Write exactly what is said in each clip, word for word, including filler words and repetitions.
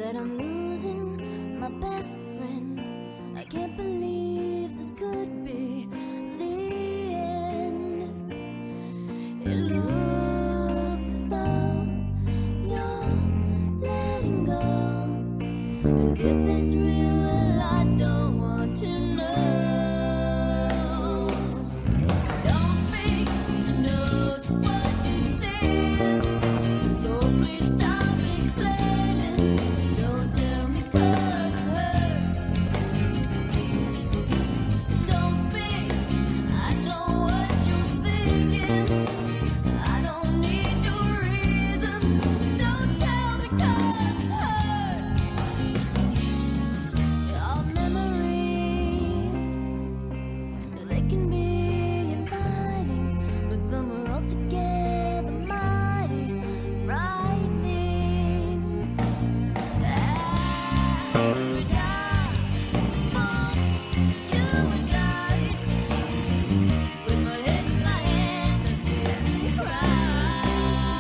that I'm losing my best friend. I can't believe this could be the end. It looks as though you're letting go, and if it's real, well, I don't want to know. Don't speak, I know just what you said, so please stop explaining. Don't tell me 'cause it hurts. Don't speak, I know what you're thinking. I don't need your reasons. Don't tell me 'cause it hurts. Our memories, they can be inviting, but some are altogether mighty frightening. As we die, for you and I, with my head in my hands, I sit and cry.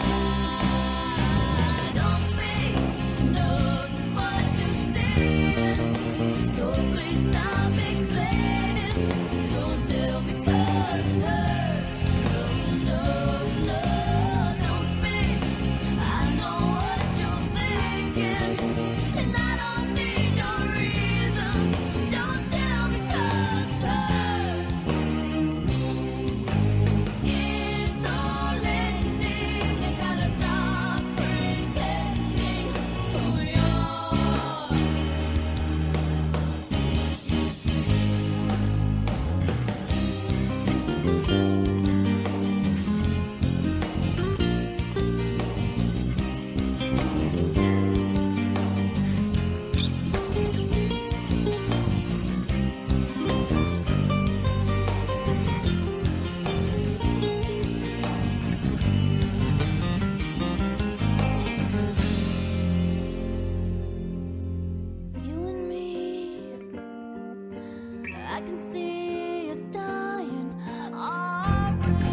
Don't speak, I know just what you're saying, so please stop explaining. Don't tell me 'cause it hurts. No, no, no, don't speak. I know what you're thinking, and I don't need your reasons. Don't tell me 'cause it hurts. It's all ending. You gotta stop pretending who you are. You and me, I can see us dying, aren't we?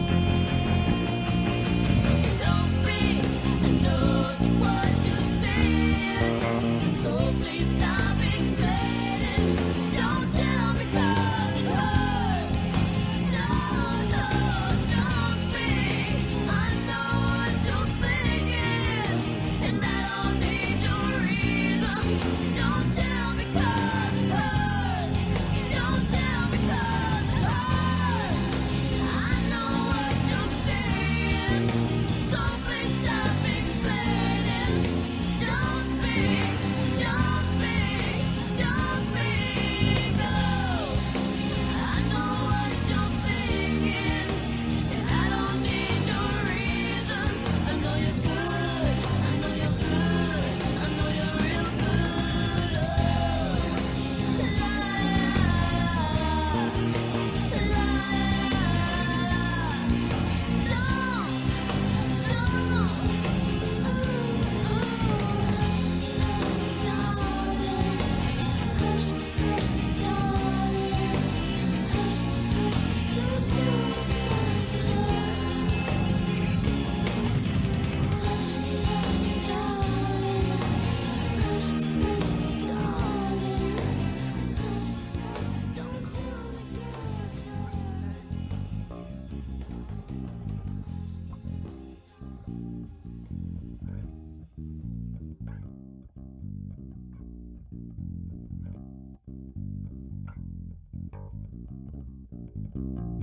Don't speak, I know just what you're saying, so please stop explaining. Don't tell me 'cause it hurts. No, no, don't speak. I know what you're thinking, and I don't need your reasons. Don't tell me 'cause it hurts. Don't tell me 'cause it hurts. I know what you're saying, so please stop explaining. Don't speak, don't speak, don't speak. Oh, I know what you're thinking, and I don't need your reasons. I know you're good, I know you're good, I know you're real good. Oh, la la la Thank you.